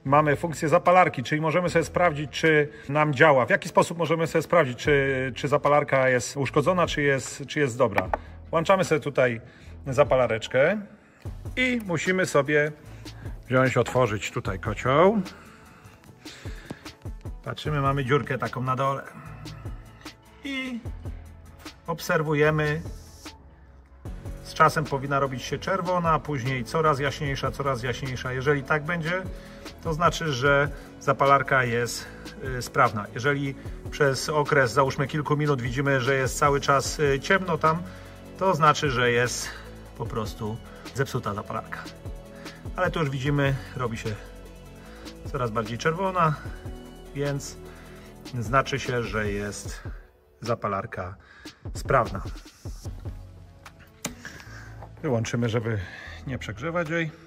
mamy funkcję zapalarki, czyli możemy sobie sprawdzić, czy nam działa. W jaki sposób możemy sobie sprawdzić, czy zapalarka jest uszkodzona, czy jest dobra. Włączamy sobie tutaj zapalareczkę i musimy sobie otworzyć tutaj kocioł. Patrzymy, mamy dziurkę taką na dole i obserwujemy. Z czasem powinna robić się czerwona, a później coraz jaśniejsza, coraz jaśniejsza. Jeżeli tak będzie, to znaczy, że zapalarka jest sprawna. Jeżeli przez okres, załóżmy kilku minut, widzimy, że jest cały czas ciemno tam, to znaczy, że jest po prostu zepsuta zapalarka. Ale tu już widzimy, robi się coraz bardziej czerwona, więc znaczy się, że jest zapalarka sprawna. Wyłączymy, żeby nie przegrzewać jej.